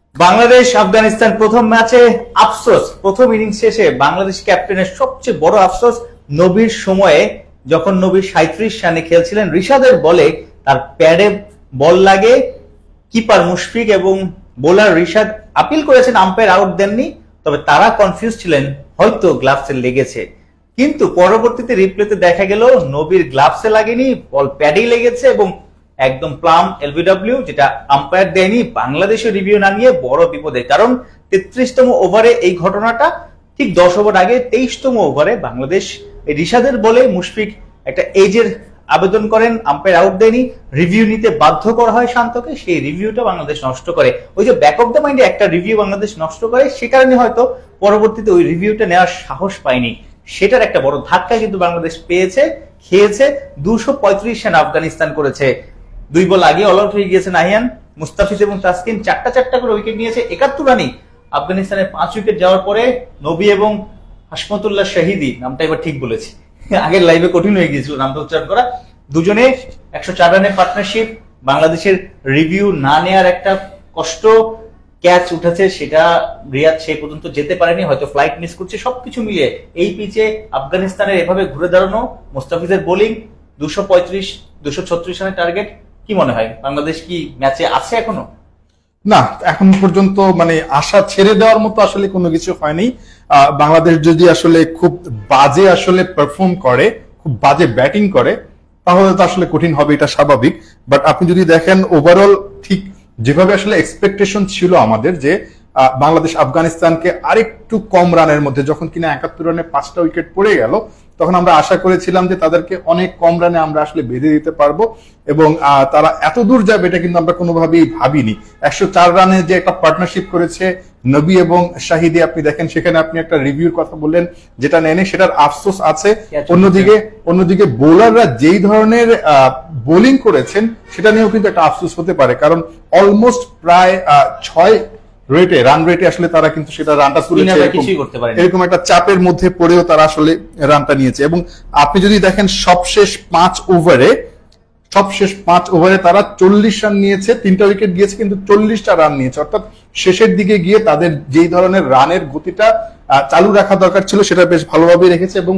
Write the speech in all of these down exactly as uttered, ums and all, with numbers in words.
বাংলাদেশ আফগানিস্তান প্রথম ম্যাচে আফসোস, প্রথম ইনিংস শেষে বাংলাদেশ ক্যাপ্টেনের সবচেয়ে বড় আফসোস, নবীর সময়ে যখন নবী সাঁইত্রিশ রানে খেলছিলেন, রিশাদের বলে তার প্যাডে বল লাগে, কিপার মুশফিক এবং বোলার রিশাদ আপিল করেছেন, আম্পায়ার আউট দেননি, তবে তারা কনফিউজ ছিলেন হয়তো গ্লাভসে লেগেছে। কিন্তু পরবর্তীতে রিপ্লেতে দেখা গেল নবীর গ্লাভসে লাগেনি, বল প্যাডেই লেগেছে এবং একদম প্লাম এলবিডব্লিউ, যেটা আম্পায়ার দেয়নি। বাংলাদেশের রিভিউ না নিয়ে বড় বিপদে, কারণ তেত্রিশতম ওভারে এই ঘটনাটা, ঠিক দশ ওভার আগে তেইশতম ওভারে বাংলাদেশ রিশাদের বলে মুশফিক একটা এজের আবেদন করেন, আম্পায়ার আউট দেয়নি, রিভিউ নিতে বাধ্য করা হয় শান্তকে, সেই রিভিউটা বাংলাদেশ নষ্ট করে। ওই যে ব্যাক অফ দ্য মাইন্ডে একটা রিভিউ বাংলাদেশ নষ্ট করে, সে কারণে হয়তো পরবর্তীতে ওই রিভিউটা নেওয়ার সাহস পায়নি। সেটার একটা বড় ধাক্কা কিন্তু বাংলাদেশ পেয়েছে, খেয়েছে। দুশো পঁয়ত্রিশ রান আফগানিস্তান করেছে। দুই বল আগে অল আউট হয়ে গিয়েছে নাহিয়ান, মুস্তাফিজ এবং তাসকিন চারটা চারটা করে উইকেট নিয়েছে। একাত্তর রানই আফগানিস্তানের পাঁচ উইকেট যাওয়ার পরে নবী এবং হাসমতুল্লাহ শাহিদি, নামটা এবার ঠিক বলেছি, আগের লাইভে কঠিন হয়ে গিয়েছিল নামটা উচ্চারণ করা, দুজনে একশো চার রানের পার্টনারশিপ। বাংলাদেশের রিভিউ না নেয়ার একটা কষ্ট, ক্যাচ উঠেছে, সেটা রিয়াদ সে পর্যন্ত যেতে পারেনি, হয়তো ফ্লাইট মিস করছে। সবকিছু মিলিয়ে এই পিচে আফগানিস্তানের এভাবে ঘুরে দাঁড়ানো, মুস্তাফিজের বোলিং, দুশো পঁয়ত্রিশ দুশো ছত্রিশ রানের টার্গেট, কি মনে হয় বাংলাদেশ কি ম্যাচে আছে এখনো? না, এখন পর্যন্ত মানে আশা ছেড়ে দেওয়ার মতো আসলে কোনো কিছু হয়নি। বাংলাদেশ যদি আসলে খুব বাজে আসলে পারফর্ম করে, খুব বাজে ব্যাটিং করে, তাহলে তো আসলে কঠিন হবে, এটা স্বাভাবিক। বাট আপনি যদি দেখেন ওভারঅল ঠিক যেভাবে আসলে এক্সপেকটেশন ছিল আমাদের, যে বাংলাদেশ আফগানিস্তানকে আরেকটু কম রানের মধ্যে, যখন কিনা একাত্তর রানে পাঁচটা উইকেট পড়ে গেল, তখন আমরা আশা করেছিলাম যে তাদেরকে অনেক কম রানে আমরা আসলে বেঁধে দিতে পারবো এবং তারা এত দূর যাবে এটা কিন্তু আমরা কোনোভাবেই ভাবিনি। একশো চার রানে যে একটা পার্টনারশিপ করেছে নবী এবং শাহিদি, আপনি দেখেন সেখানে আপনি একটা রিভিউর কথা বললেন, যেটা নেয়নি, সেটার আফসোস আছে। অন্যদিকে অন্যদিকে বোলাররা যেই ধরনের বোলিং করেছেন সেটা নিয়েও কিন্তু একটা আফসোস হতে পারে, কারণ অলমোস্ট প্রায় ছয় রেটে রান রেটে আসলে তারা কিন্তু সেটা রানটা তুলেছে, এরকম একটা চাপের মধ্যে পড়েও তারা আসলে রানটা নিয়েছে। এবং আপনি যদি দেখেন সবশেষ পাঁচ ওভারে সবশেষ পাঁচ ওভারে তারা চল্লিশ রান নিয়েছে, তিনটা উইকেট গিয়েছে, কিন্তু চল্লিশটা রান নিয়েছে। অর্থাৎ শেষের দিকে গিয়ে তাদের যেই ধরনের রানের গতিটা চালু রাখা দরকার ছিল সেটা বেশ ভালোভাবে রেখেছে এবং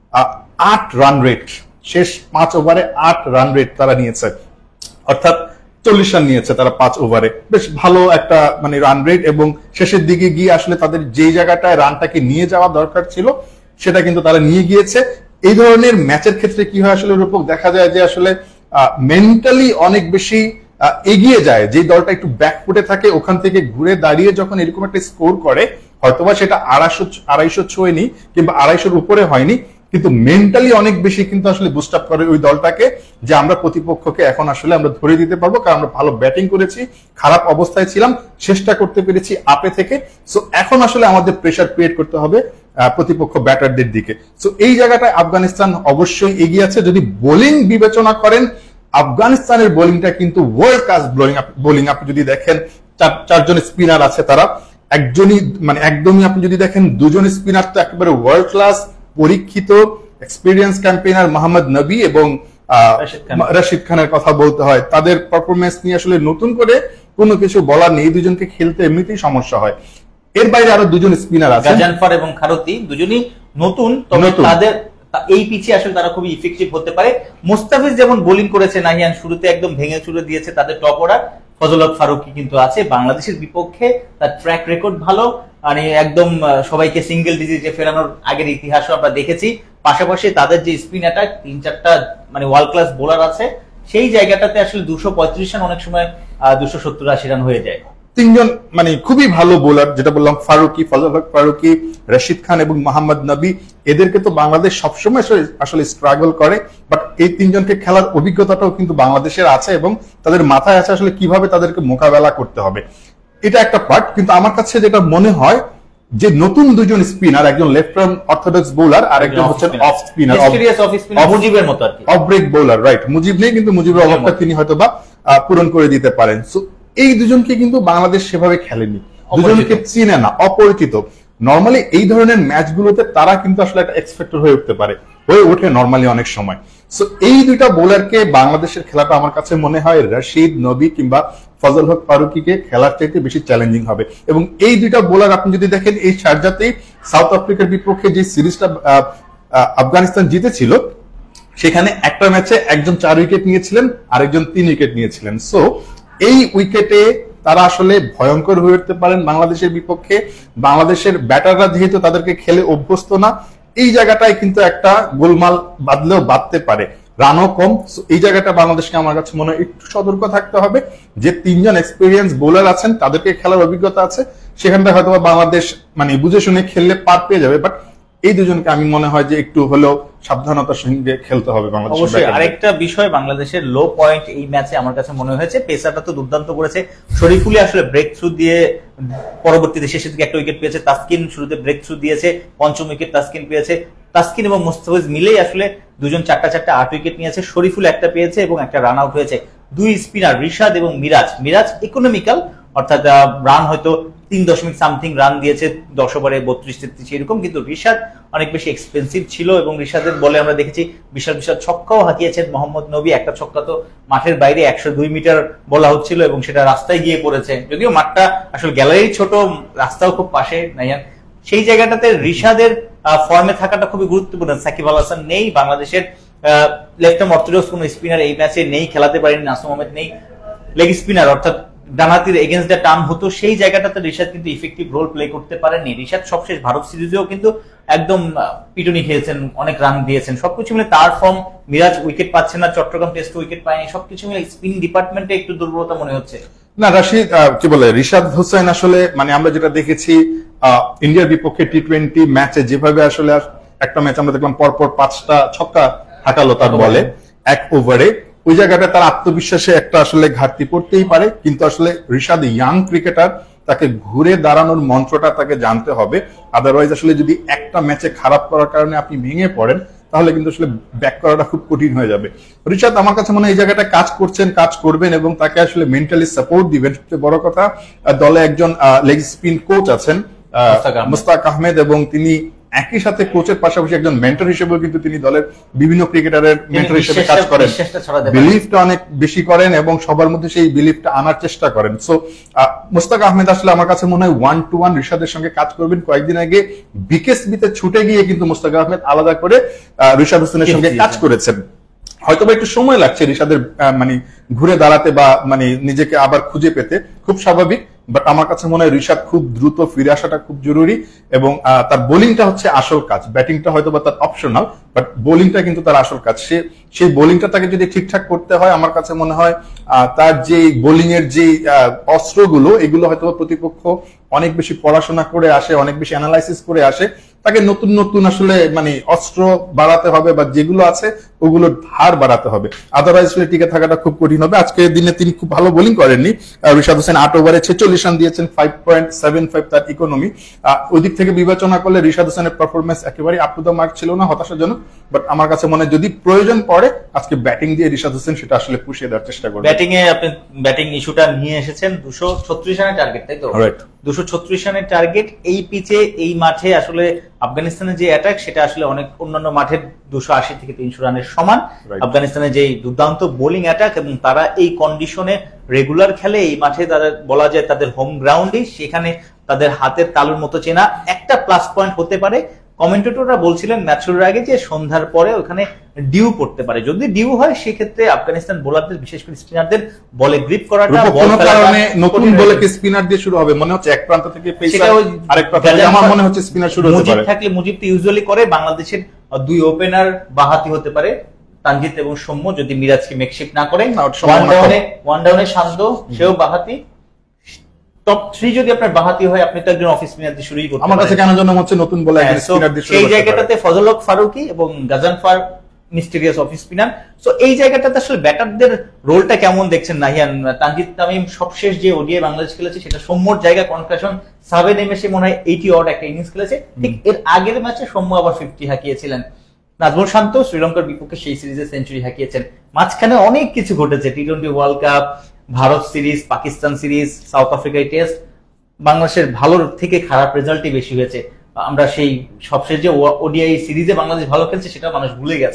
আট রান রেট, শেষ পাঁচ ওভারে আট রান রেট তারা নিয়েছে, অর্থাৎ চল্লিশ রান নিয়েছে তারা পাঁচ ওভারে, বেশ ভালো একটা মানে রান রেট। এবং শেষের দিকে গিয়ে আসলে তাদের যেই জায়গাটায় রানটাকে নিয়ে যাওয়া দরকার ছিল সেটা কিন্তু তারা নিয়ে গিয়েছে। এই ধরনের ম্যাচের ক্ষেত্রে কি হয় আসলে রূপক, দেখা যায় যে আসলে মেন্টালি অনেক বেশি এগিয়ে যায়, যে দলটা একটু ব্যাকফুটে থাকে ওখান থেকে ঘুরে দাঁড়িয়ে যখন এরকম একটা স্কোর করে, হয়তোবা সেটা আড়াইশো আড়াইশো ছোঁয়নি কিংবা আড়াইশোর উপরে হয়নি, কিন্তু মেন্টালি অনেক বেশি কিন্তু আসলে বুস্ট আপ করে ওই দলটাকে, যে আমরা প্রতিপক্ষকে এখন আসলে আমরা ধরে দিতে পারবো, কারণ আমরা ভালো ব্যাটিং করেছি, খারাপ অবস্থায় ছিলাম, চেষ্টা করতে পেরেছি আপে থেকে। সো এখন আসলে আমাদের প্রেসার ক্রিয়েট করতে হবে প্রতিপক্ষ ব্যাটারদের দিকে। সো এই জায়গাটায় আফগানিস্তান অবশ্যই এগিয়ে আছে। যদি বোলিং বিবেচনা করেন, আফগানিস্তানের বোলিংটা কিন্তু ওয়ার্ল্ড ক্লাস বোলিং বোলিং আপনি যদি দেখেন, চারজন স্পিনার আছে, তারা একজনই মানে একদমই, আপনি যদি দেখেন দুজন স্পিনার তো একেবারে ওয়ার্ল্ড ক্লাস, পরীক্ষিত এক্সপিরিয়েন্স ক্যাম্পেইনার মোহাম্মদ নবী এবং রশিদ খানের কথা বলতে হয়। তাদের পারফরমেন্স নিয়ে আসলে নতুন করে কোনো কিছু বলার নেই, দুজনকে খেলতে এমনিতেই সমস্যা হয়। এর বাইরে আরো দুজন স্পিনার আছে, জানফার এবং খারতি, দুজনই নতুন, তবে তাদের এই পিচে আসলে তারা খুবই ইফেক্টিভ হতে পারে। মুস্তাফিজ যেমন বোলিং করেছে, নাহিয়ান শুরুতে একদম ভেঙে চুরে দিয়েছে তাদের টপ অর্ডার, ফজল হক ফারুকী কিন্তু আছে বাংলাদেশের বিপক্ষে, তার ট্র্যাক রেকর্ড ভালো, মানে একদম সবাইকে সিঙ্গেল ডিজিটে ফেরানোর আগের ইতিহাসও আমরা দেখেছি। পাশাপাশি তাদের যে স্পিন অ্যাটাক, তিন চারটা মানে ওয়ার্ল্ড ক্লাস বোলার আছে, সেই জায়গাটাতে আসলে দুশো পঁয়ত্রিশ রান অনেক সময় দুশো সত্তর আশি রান হয়ে যায়। তিনজন মানে খুবই ভালো বোলার, যেটা বললাম, ফারুকী, ফজল হক ফারুকী, রশিদ খান এবং মোহাম্মদ নবী, এদেরকে তো বাংলাদেশ সবসময় আসলে স্ট্রাগল করে, বাট এই তিনজনকে খেলার অভিজ্ঞতাটাও কিন্তু বাংলাদেশের আছে এবং তাদের মাথায় আছে আসলে কিভাবে তাদেরকে মোকাবেলা করতে হবে, এটা একটা পার্ট। কিন্তু আমার কাছে যেটা মনে হয় যে নতুন দুজন স্পিনার, একজন লেফট আর্ম অর্থোডক্স বোলার আর একজন হচ্ছেন অফ স্পিনার, মুজিবের মতো আর কি, off break bowler, right, Mujib নেই কিন্তু মুজিবের অভাবটা তিনি হয়তোবা পূরণ করে দিতে পারেন। সো এই দুজনকে কিন্তু বাংলাদেশ সেভাবে খেলেনি, দুজনকে চিনে না, অপরিচিত। নর্মালি এই ধরনের ম্যাচগুলোতে তারা কিন্তু আসলে একটা এক্সপেক্টর হয়ে উঠতে পারে, হয়ে ওঠে নর্মালি অনেক সময়। সো এই দুইটা বোলারকে বাংলাদেশের খেলাটা আমার কাছে মনে হয় রশিদ, নবী কিংবা ফজল হক ফারুকীকে খেলার চাইতে বেশি চ্যালেঞ্জিং হবে। এবং এই দুইটা বোলার আপনি যদি দেখেন এই শারজাতেই সাউথ আফ্রিকার বিপক্ষে যে সিরিজটা আফগানিস্তান জিতেছিল, সেখানে একটা ম্যাচে একজন চার উইকেট নিয়েছিলেন, আরেকজন তিন উইকেট নিয়েছিলেন। সো এই উইকেটে তারা আসলে ভয়ঙ্কর হয়ে উঠতে পারেন বাংলাদেশের বিপক্ষে। বাংলাদেশের ব্যাটাররা যেহেতু তাদেরকে খেলে অভ্যস্ত না, এই জায়গাটায় কিন্তু একটা গোলমাল বাঁধলেও বাঁধতে পারে, রানও কম। এই জায়গাটা বাংলাদেশকে আমার কাছে মনে হয় একটু সতর্ক থাকতে হবে, যে তিনজন এক্সপিরিয়েন্স বোলার আছেন, তাদেরকে খেলার অভিজ্ঞতা আছে, সেখানটা হয়তো বাংলাদেশ মানে বুঝে শুনে খেললে পার পেয়ে যাবে। বাট এই দুজনকে আমি মনে হয় যে একটু হলেও সাবধানতার সঙ্গে খেলতে হবে বাংলাদেশ। অবশ্যই আরেকটা বিষয়, বাংলাদেশের লো পয়েন্ট এই ম্যাচে আমার কাছে মনে হয়েছে পেসারটা তো দুর্দান্ত করেছে, শরীফুলি আসলে ব্রেক থ্রু দিয়ে পরবর্তীতে শেষের দিকে একটা উইকেট পেয়েছে, তাসকিন শুরুতে ব্রেক থ্রু দিয়েছে, পঞ্চম উইকেট তাসকিন পেয়েছে। তাসকিন এবং মুস্তাফিজ মিলেই আসলে দুজন চারটা চারটা আট উইকেট নিয়েছে, শরীফুল একটা পেয়েছে এবং একটা রান আউট হয়েছে। দুই স্পিনার রিশাদ এবং মিরাজ, মিরাজ ইকোনমিক্যাল, অর্থাৎ রান হয়তো তিন দশমিক সামথিং রান দিয়েছে দশ ওভারে বত্রিশ তেত্রিশ এরকম, কিন্তু রিশাদ অনেক বেশি এক্সপেন্সিভ ছিল এবং রিশাদের বলে আমরা দেখেছি বিশাল বিশাল ছক্কাও হাঁকিয়েছেন। মোহাম্মদ নবী একটা ছক্কা তো মাঠের বাইরে একশো দুই মিটার বলা হচ্ছিল এবং সেটা রাস্তায় গিয়ে পড়েছে, যদিও মাঠটা আসলে গ্যালারি ছোট, রাস্তাও খুব পাশে নাইয়ান। সেই জায়গাটাতে রিশাদের ফর্মে থাকাটা খুবই গুরুত্বপূর্ণ। সাকিব আল হাসান নেই, বাংলাদেশের লেফট আর্ম অর্থোডক্স কোন স্পিনার এই ম্যাচে নেই, খেলাতে পারেনি, নাসুম আহমেদ নেই, লেগ স্পিনার অর্থাৎ ডানহাতির এগেন্স্ট দ্য টার্ন হতো, সেই জায়গাটাতে রিশাদ কিন্তু ইফেক্টিভ রোল প্লে করতে পারেননি। রিশাদ সবশেষ ভারত সিরিজেও কিন্তু একদম পিটুনি খেয়েছেন, অনেক রান দিয়েছেন, সবকিছু মিলে তার ফর্ম। মিরাজ উইকেট পাচ্ছে না, চট্টগ্রাম টেস্ট উইকেট পায়নি, সবকিছু মিলে স্পিন ডিপার্টমেন্টে একটু দুর্বলতা মনে হচ্ছে। না রাশিদ কি বলে রিশাদ হোসেন আসলে মানে আমরা যেটা দেখেছি ইন্ডিয়ার বিপক্ষে টি টোয়েন্টি ম্যাচে যেভাবে আসলে একটা ম্যাচ আমরা দেখলাম পরপর পাঁচটা ছক্কা হাঁকালো তার বলে এক ওভারে, ওই জায়গাটা তার আত্মবিশ্বাসে একটা আসলে ঘাটতি পড়তেই পারে। কিন্তু আসলে রিশাদ ইয়াং ক্রিকেটার, তাকে ঘুরে দাঁড়ানোর মন্ত্রটা তাকে জানতে হবে। আদারওয়াইজ আসলে যদি একটা ম্যাচে খারাপ করার কারণে আপনি ভেঙে পড়েন, তাহলে কিন্তু আসলে ব্যাক করাটা খুব কঠিন হয়ে যাবে। রিশাদ আমার কাছে মনে হয় এই জায়গাটা কাজ করছেন, কাজ করবেন এবং তাকে আসলে মেন্টালি সাপোর্ট দিবেন। সবচেয়ে বড় কথা, দলে একজন লেগ স্পিন কোচ আছেন মুস্তাক আহমেদ, এবং তিনি একই সাথে কোচের পাশাপাশি একজন মেন্টর হিসেবেও কিন্তু তিনি দলের বিভিন্ন ক্রিকেটারের মেন্টর হিসেবে কাজ করেন, বিলিফটা অনেক বেশি করেন এবং সবার মধ্যে সেই বিলিফটা আনার চেষ্টা করেন। সো মুস্তাক আহমেদ আসলে আমার কাছে মনে হয় ওয়ান টু ওয়ান রিশাদের সঙ্গে কাজ করবেন। কয়েকদিন আগে বিকেএসবিতে ছুটে গিয়ে কিন্তু মুস্তাক আহমেদ আলাদা করে রিশাদ হোসেনের সঙ্গে কাজ করেছেন। হয়তো একটু সময় লাগছে রিশাদের মানে ঘুরে দাঁড়াতে বা মানে নিজেকে আবার খুঁজে পেতে, খুব স্বাভাবিক। বাট আমার কাছে মনে হয় রিশাদ খুব দ্রুত ফিরে আসাটা খুব জরুরি এবং তার বোলিংটা হচ্ছে আসল কাজ, ব্যাটিংটা হয়তো বা তার অপশনাল, বাট বোলিংটা কিন্তু তার আসল কাজ। সে সেই বোলিংটা তাকে যদি ঠিকঠাক করতে হয়, আমার কাছে মনে হয় তার যে বোলিং এর যে অস্ত্রগুলো, এগুলো হয়তো প্রতিপক্ষ অনেক বেশি পড়াশোনা করে আসে, অনেক বেশি অ্যানালাইসিস করে আসে, তাকে নতুন নতুন আসলে মানে অস্ত্র বাড়াতে হবে বা যেগুলো আছে ওগুলোর ধার বাড়াতে হবে, আদারওয়াইজ টিকে থাকাটা খুব কঠিন হবে। আজকের দিনে তিনি খুব ভালো বোলিং করেননি। রিশাদ হোসেন আট ওভারে ছেচল্লিশ রান দিয়েছেন, ফাইভ পয়েন্ট সেভেন ফাইভ তার ইকোনমি। ওই দিক থেকে বিবেচনা করলে রিশাদ হোসেনের পারফরমেন্স একেবারে আপ টু দ্য মার্ক ছিল না, হতাশাজনক। বাট আমার কাছে মনে হয় যদি প্রয়োজন পড়ে আজকে ব্যাটিং দিয়ে রিশাদ হোসেন সেটা আসলে পুষিয়ে দেওয়ার চেষ্টা করবে। ব্যাটিং এ আপনি ব্যাটিং ইস্যুটা নিয়ে এসেছেন, দুশো ছত্রিশ রানের টার্গেট, তাই তো? দুশো ছত্রিশ রানের টার্গেট এই পিচে, এই মাঠে আসলে আফগানিস্তানের যে অ্যাটাক সেটা আসলে অনেক অন্যান্য মাঠের দুশো আশি থেকে তিনশো রানের সমান। আফগানিস্তানের যে দুর্দান্ত বোলিং অ্যাটাক এবং তারা এই কন্ডিশনে রেগুলার খেলে, এই মাঠে তাদের বলা যায় তাদের হোম গ্রাউন্ডে, সেখানে তাদের হাতের তালুর মতো চেনা একটা প্লাস পয়েন্ট হতে পারে। কমেন্টেটররা বলছিলেন ম্যাচ শুরুর আগে যে সন্ধ্যার পরে ওখানে ডিউ পড়তে পারে, যদি ডিউ হয় সেক্ষেত্রে আফগানিস্তান বোলারদের বিশেষ করে স্পিনারদের বলে গ্রিপ করাটা কোনো কারণে নতুন বলে কি স্পিনার দিয়ে শুরু হবে মনে হচ্ছে, এক প্রান্ত থেকে পেসার আরেক প্রান্ত থেকে আমার মনে হচ্ছে স্পিনার শুরু হতে পারে। মুজিব থাকলে মুজিব তো ইউজুয়ালি করে, বাংলাদেশের দুই ওপেনার বাহাতি হতে পারে, তানজিদ এবং সৌম্য, যদি মিরাজকে মেকশিফট না করে। ওয়ান ডাউনে ওয়ান ডাউনে শান্ত, সেও বাহাতি। টপ থ্রি যদি আপনার বাহাতি হয়, আপনি তো একজন অফ স্পিনার দিয়ে শুরুই করতে পারেন। আমার কাছে কেন জন্য হচ্ছে নতুন বলে একজন স্পিনার দিয়ে শুরু করতে পারে। সেই জায়গাটাতে ফজল হক ফারুকী এবং Ghazanfar mysterious off spinner. So এই জায়গাটাতে আসলে ব্যাটারদের রোলটা কেমন দেখছেন নাহিয়ান? তানজিদ তামিম সবশেষ যে ওডিআই বাংলাদেশ খেলেছে সেটা সৌম্যর জায়গা কনকাশন, সাবে নেমে সে মনে হয় এইটি অড একটা ইনিংস খেলেছে। ঠিক এর আগের ম্যাচে সৌম্য আবার ফিফটি হাঁকিয়েছিলেন। নাজমুল শান্ত শ্রীলঙ্কার বিপক্ষে সেই সিরিজে সেঞ্চুরি হাঁকিয়েছেন। মাঝখানে অনেক কিছু ঘটেছে, T twenty world cup, Bharat series, Pakistan series, south আফ্রিকায় টেস্ট। বাংলাদেশের ভালোর থেকে খারাপ রেজাল্টই বেশি হয়েছে। আমরা সেই সবশেষ যে ওডিআই সিরিজে বাংলাদেশ ভালো খেলছে সেটা মানুষ ভুলে গেছে।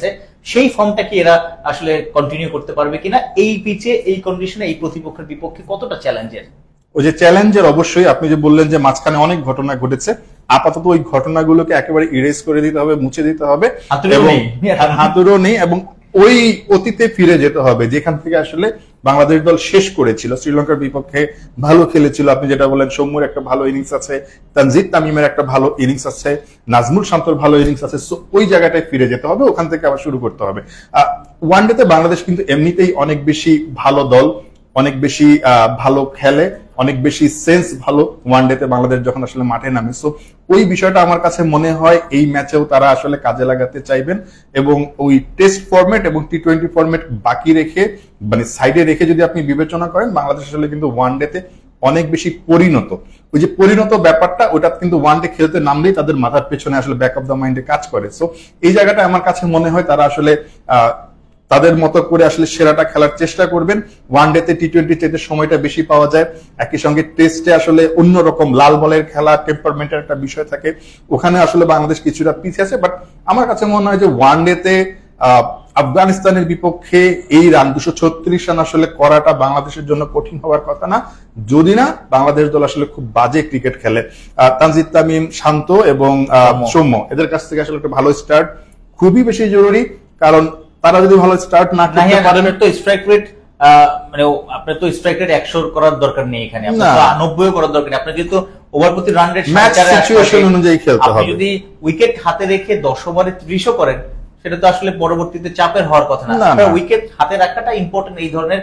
সেই ফর্মটা কি এরা আসলে কন্টিনিউ করতে পারবে কিনা, এই পিচে এই কন্ডিশনে এই প্রতিপক্ষের বিপক্ষে কতটা চ্যালেঞ্জের? ওই যে চ্যালেঞ্জের অবশ্যই, আপনি যে বললেন যে মাঝখানে অনেক ঘটনা ঘটেছে, আপাতত ওই ঘটনাগুলোকে একেবারে ইরেজ করে দিতে হবে, মুছে দিতে হবে, হাতুড়ও নেই, এবং ওই অতীতে ফিরে যেতে হবে যেখান থেকে আসলে বাংলাদেশ দল শেষ করেছিল। শ্রীলঙ্কার বিপক্ষে ভালো খেলেছিল, আপনি যেটা বলেন সৌম্যর একটা ভালো ইনিংস আছে, তানজিদ তামিমের একটা ভালো ইনিংস আছে, নাজমুল শান্তর ভালো ইনিংস আছে, সো ওই জায়গাটায় ফিরে যেতে হবে, ওখান থেকে আবার শুরু করতে হবে। ওয়ানডেতে বাংলাদেশ কিন্তু এমনিতেই অনেক বেশি ভালো দল, অনেক বেশি ভালো খেলে, অনেক বেশি সেন্স ভালো ওয়ানডেতে বাংলাদেশ যখন আসলে মাঠে নামে। সো ওই বিষয়টা আমার কাছে মনে হয় এই ম্যাচেও তারা আসলে কাজে লাগাতে চাইবেন, এবং ওই টেস্ট ফরম্যাট এবং টি টোয়েন্টি ফরম্যাট বাকি রেখে মানে সাইডে রেখে যদি আপনি বিবেচনা করেন, বাংলাদেশ আসলে কিন্তু ওয়ানডেতে অনেক বেশি পরিণত। ওই যে পরিণত ব্যাপারটা, ওটা কিন্তু ওয়ানডে খেলতে নামলেই তাদের মাথার পেছনে আসলে ব্যাক অফ দ্য মাইন্ডে কাজ করে। সো এই জায়গাটা আমার কাছে মনে হয় তারা আসলে আহ তাদের মতো করে আসলে সেরাটা খেলার চেষ্টা করবেন। ওয়ানডেতে টি টোয়েন্টি চেতে সময়টা বেশি পাওয়া যায়, একই সঙ্গে টেস্টে আসলে অন্যরকম লাল বলের খেলা, টেম্পারমেন্টের একটা বিষয় থাকে, ওখানে আসলে বাংলাদেশ কিছুটা পিছিয়ে আছে। বাট আমার কাছে মনে হয় যে ওয়ানডেতে আহ আফগানিস্তানের বিপক্ষে এই রান দুশো ছত্রিশ রান আসলে করাটা বাংলাদেশের জন্য কঠিন হওয়ার কথা না, যদি না বাংলাদেশ দল আসলে খুব বাজে ক্রিকেট খেলে। আহ তানজিদ তামিম, শান্ত এবং সৌম্য, এদের কাছ থেকে আসলে একটা ভালো স্টার্ট খুবই বেশি জরুরি, কারণ তারা যদি ভালো স্টার্ট না করতে পারেন তো স্ট্রাইক রেট মানে আপনার তো স্ট্রাইক রেট একশো করার দরকার নেই এখানে, আপনার তো নব্বই করার দরকার নেই, আপনার যেহেতু ওভার প্রতি রান রেট ম্যাচ সিচুয়েশন অনুযায়ী খেলতে হবে। আপনি যদি উইকেট হাতে রেখে দশ ওভারে ত্রিশও করেন, সেটা তো আসলে পরবর্তীতে চাপের হওয়ার কথা না। উইকেট হাতে রাখাটা ইম্পর্টেন্ট, এই ধরনের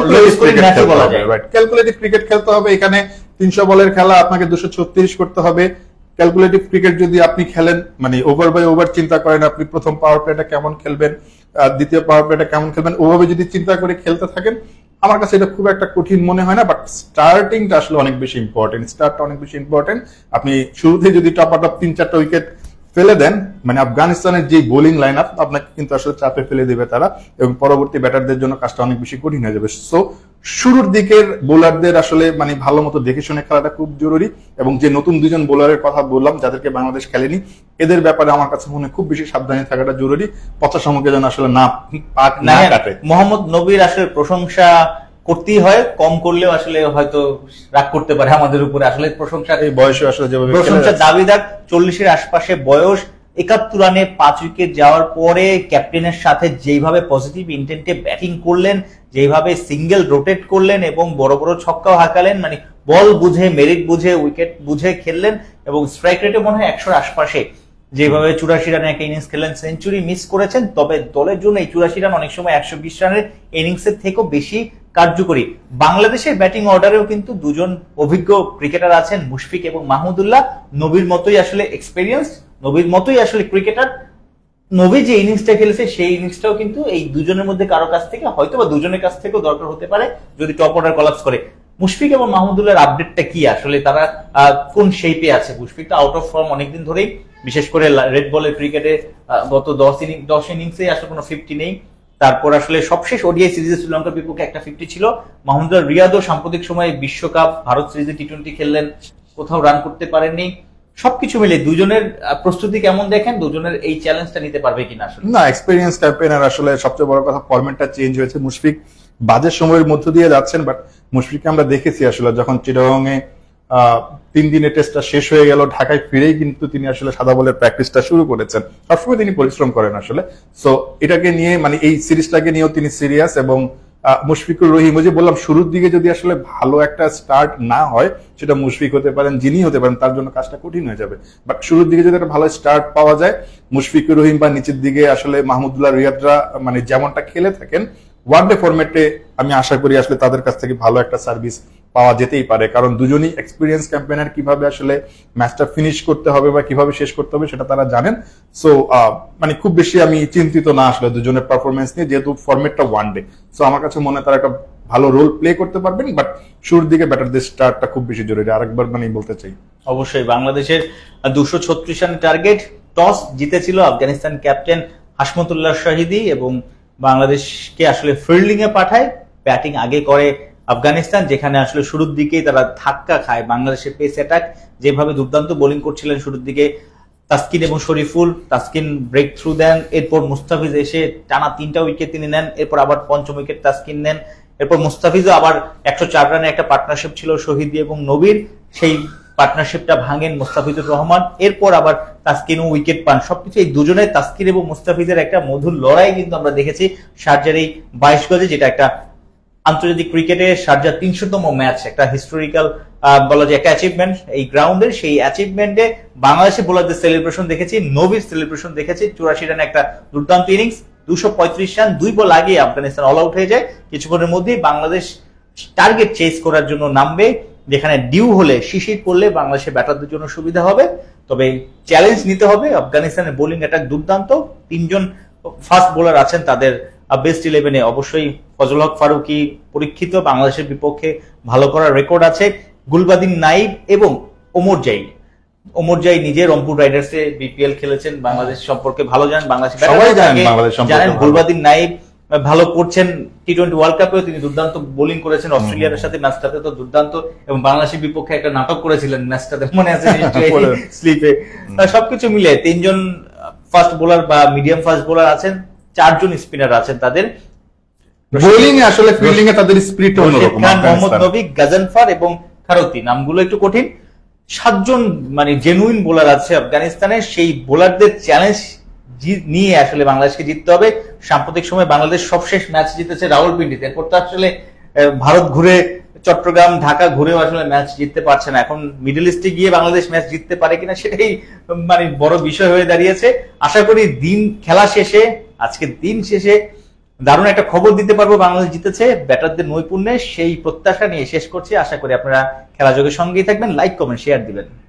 ক্যালকুলেটিভ ক্রিকেট খেলতে হবে। এখানে তিনশো বলের খেলা, আপনাকে দুশো ছত্রিশ করতে হবে। ক্যালকুলেটিভ ক্রিকেট যদি আপনি খেলেন, মানে ওভার বাই ওভার চিন্তা করেন, আপনি প্রথম পাওয়ার প্লেটা কেমন খেলবেন, দ্বিতীয় পাওয়ার প্লেটা কেমন খেলবেন, ওভাবে যদি চিন্তা করে খেলতে থাকেন, আমার কাছে এটা খুব একটা কঠিন মনে হয় না। বাট স্টার্টিংটা আসলে অনেক বেশি ইম্পর্টেন্ট, স্টার্টটা অনেক বেশি ইম্পর্টেন্ট। আপনি শুরুতে যদি টপ আপ তিন চারটা উইকেট ফেলে দেন, মানে আফগানিস্তানের যে বোলিং লাইন আপ আপনাকে কিন্তু আসলে চাপে ফেলে দেবে তারা, এবং পরবর্তী ব্যাটারদের জন্য কাজটা অনেক বেশি কঠিন হয়ে যাবে। সো শুরুর দিকের বোলারদের আসলে মানে ভালো মতো দেখে শুনে খেলাটা খুব জরুরি, এবং যে নতুন দুজন বোলারের কথা বললাম যাদেরকে বাংলাদেশ খেলেনি, এদের ব্যাপারে আমার কাছে মনে খুব বেশি সাবধানে থাকাটা জরুরি, পচা সামগ্রী যেন আসলে না পাক না কাটে। মোহাম্মদ নবীর আসলে প্রশংসা করতেই হয়, কম করলেও আসলে হয়তো রাগ করতে পারে আমাদের উপরে, আসলে প্রশংসা এই বয়সে আসলে যেভাবে প্রশংসার দাবিদার, চল্লিশের আশপাশে বয়স, একাত্তর রানে পাঁচ উইকেট যাওয়ার পরে ক্যাপ্টেনের সাথে যেভাবে পজিটিভ ইন্টেন্টে ব্যাটিং করলেন, যেভাবে সিঙ্গেল রোটেট করলেন এবং বড় বড় ছক্কাও হাঁকালেন, মানে বল বুঝে, মেরিট বুঝে, উইকেট বুঝে খেললেন, এবং স্ট্রাইক রেটে মনে হয় একশোর আশপাশে, যেভাবে চুরাশি রানে একটা ইনিংস খেলেন, সেঞ্চুরি মিস করেছেন, তবে দলের জন্য এই চুরাশি রান অনেক সময় একশো বিশ রানের ইনিংসের থেকেও বেশি কার্যকরী। বাংলাদেশের ব্যাটিং অর্ডারেও কিন্তু দুজন অভিজ্ঞ ক্রিকেটার আছেন, মুশফিক এবং মাহমুদুল্লাহ। নবীর মতোই আসলে এক্সপেরিয়েন্স, নবীর মতোই আসলে ক্রিকেটার। নবী যে ইনিংসটা খেলেছে সেই ইনিংসটাও কিন্তু এই দুজনের মধ্যে কারো কাছ থেকে, হয়তো বা দুজনের কাছ থেকেও দরকার হতে পারে যদি টপ অর্ডার কলাপস করে। মুশফিক এবং মাহমুদুল্লাহর আপডেটটা কি, আসলে তারা কোন শেপে আছে? মুশফিক তো আউট অফ ফর্ম অনেকদিন ধরেই, বিশেষ করে রেড বলের ক্রিকেটে গত দশ ইনিংস দশ ইনিংসে আসলে কোনো ফিফটি নেই। তারপর আসলে সবশেষ ওডিআই সিরিজে শ্রীলঙ্কার বিপক্ষে একটা ফিফটি ছিল। মাহমুদুল্লাহ রিয়াদও সাম্প্রতিক সময়ে বিশ্বকাপ, ভারত সিরিজে টি টোয়েন্টি খেললেন, কোথাও রান করতে পারেননি। সবকিছু মিলে দুজনের প্রস্তুতি কেমন দেখেন? দুজনের এই চ্যালেঞ্জটা নিতে পারবে কিনা? আসলে না, এক্সপেরিয়েন্স ক্যাম্পেইনার, আসলে সবচেয়ে বড় কথা ফরম্যাটটা চেঞ্জ হয়েছে। মুশফিক বাজে সময়ের মধ্য দিয়ে যাচ্ছেন, বাট মুশফিককে আমরা দেখেছি আসলে যখন চিটাগং এ তিন দিনের টেস্টটা শেষ হয়ে গেল, ঢাকায় ফিরেই কিন্তু তিনি আসলে সাদা বলের প্র্যাকটিসটা শুরু করেছেন। সবসময় তিনি পরিশ্রম করেন আসলে। সো এটাকে নিয়ে মানে এই সিরিজটাকে নিয়েও তিনি সিরিয়াস, এবং মুশফিকুর রহিম, যে বললাম শুরুর দিকে যদি আসলে ভালো একটা স্টার্ট না হয়, সেটা মুশফিক হতে পারেন, যিনি হতে পারেন, তার জন্য কাজটা কঠিন হয়ে যাবে। বাট শুরুর দিকে যদি একটা ভালো স্টার্ট পাওয়া যায়, মুশফিকুর রহিম বা নিচের দিকে আসলে মাহমুদুল্লাহ রিয়াদরা মানে যেমনটা খেলে থাকেন ওয়ানডে ফরম্যাটে, আমি আশা করি আসলে তাদের কাছ থেকে ভালো একটা সার্ভিস পাওয়া যেতেই পারে, কারণ দুজনই এক্সপিরিয়েন্স ক্যাম্পেইনার, কিভাবে আসলে ম্যাচটা ফিনিশ করতে হবে বা কিভাবে শেষ করতে হবে সেটা তারা জানেন। সো মানে খুব বেশি আমি চিন্তিত না আসলে দুজনের পারফরমেন্স নিয়ে, যেহেতু ফরম্যাটটা ওয়ান ডে। সো আমার কাছে মনে হয় তারা একটা ভালো রোল প্লে করতে পারবেন, বাট শুরুর দিকে ব্যাটারদের স্টার্টটা খুব বেশি জরুরি। আরেকবার মানে বলতে চাই, অবশ্যই বাংলাদেশের দুশো ছত্রিশ রানের টার্গেট, টস জিতেছিল আফগানিস্তান ক্যাপ্টেন হাশমতুল্লাহ শাহিদি, এবং বাংলাদেশকে আসলে ফিল্ডিং এ পাঠায়, ব্যাটিং আগে করে আফগানিস্তান, যেখানে আসলে শুরুর দিকেই তারা ধাক্কা খায়। বাংলাদেশের পেস অ্যাটাক যেভাবে দুর্দান্ত বোলিং করছিলেন শুরুর দিকে তাসকিন এবং শরীফুল। তাসকিন ব্রেক থ্রু দেন, এরপর মুস্তাফিজ এসে টানা তিনটা উইকেট তিনি নেন, এরপর আবার পঞ্চম উইকেট তাসকিন নেন, এরপর মুস্তাফিজও আবার একশো চার রানে একটা পার্টনারশিপ ছিল শহীদি এবং নবীর, সেই পার্টনারশিপটা ভাঙেন মুস্তাফিজুর রহমান, এরপর আবার তাসকিনও উইকেট পান। সবকিছু এই দুজনের তাসকিন এবং মুস্তাফিজের একটা মধুর লড়াই কিন্তু আমরা দেখেছি শারজার এই বাইশ গজে, যেটা একটা আন্তর্জাতিক ক্রিকেটে শারজার তিনশোতম ম্যাচ, একটা হিস্টোরিক্যাল বলা যায় একটা অ্যাচিভমেন্ট এই গ্রাউন্ডের। সেই অ্যাচিভমেন্টে বাংলাদেশি বোলারদের সেলিব্রেশন দেখেছি, নবীর সেলিব্রেশন দেখেছি। চুরাশি রানে একটা দুর্দান্ত ইনিংস, দুশো পঁয়ত্রিশ রান, দুই বল আগিয়ে আফগানিস্তান অল আউট হয়ে যায়। কিছুক্ষণের মধ্যেই বাংলাদেশ টার্গেট চেস করার জন্য নামবে, যেখানে ডিউ হলে শিশির করলে বাংলাদেশের ব্যাটারদের জন্য সুবিধা হবে। তবে চ্যালেঞ্জ নিতে হবে, আফগানিস্তানের বোলিং অ্যাটাক দুর্দান্ত, তিনজন ফাস্ট বোলার আছেন তাদের বেস্ট ইলেভেনে। অবশ্যই ফজল হক ফারুকী পরীক্ষিত, বাংলাদেশের বিপক্ষে ভালো করার রেকর্ড আছে। গুলবাদিন নাইব এবং ওমর জাই, ওমর জাই নিজে রংপুর রাইডার্সে বিপিএল খেলেছেন, বাংলাদেশ সম্পর্কে ভালো জানেন, বাংলাদেশ জানেন। গুলবাদিন নাইব ভালো করছেন, টি টোয়েন্টি ওয়ার্ল্ড কাপেও তিনি দুর্দান্ত বোলিং করেছেন, অস্ট্রেলিয়ার সাথে ম্যাচটাতে তো দুর্দান্ত, এবং বাংলাদেশের বিপক্ষে একটা নাটক করেছিলেন ম্যাচটাতে, মনে আছে স্লিপে। সবকিছু মিলে তিনজন ফাস্ট বোলার বা মিডিয়াম ফাস্ট বোলার আছেন, চারজন স্পিনার আছেন তাদের। বোলিং এ আসলে ফিল্ডিং এ তাদের স্পিরিট অন্যরকম। মোহাম্মদ নবী, গাজনফার এবং খারতি, নামগুলো একটু কঠিন। সাতজন মানে জেনুইন বোলার আছে আফগানিস্তানের, সেই বোলারদের চ্যালেঞ্জ নিয়ে আসলে বাংলাদেশকে জিততে হবে। সাম্প্রতিক সময় বাংলাদেশ সবশেষ ম্যাচ জিতেছে রাওয়ালপিন্ডিতে, এরপর তো আসলে ভারত ঘুরে চট্টগ্রাম ঢাকা ঘুরেও আসলে ম্যাচ জিততে পারছে না। এখন মিডল ইস্টে গিয়ে বাংলাদেশ ম্যাচ জিততে পারে কিনা সেটাই মানে বড় বিষয় হয়ে দাঁড়িয়েছে। আশা করি দিন খেলা শেষে, আজকে দিন শেষে দারুণ একটা খবর দিতে পারবো, বাংলাদেশ জিতেছে ব্যাটারদের নৈপুণ্যে, সেই প্রত্যাশা নিয়ে শেষ করছি। আশা করি আপনারা খেলা যোগের সঙ্গেই থাকবেন, লাইক কমেন্ট শেয়ার দিবেন।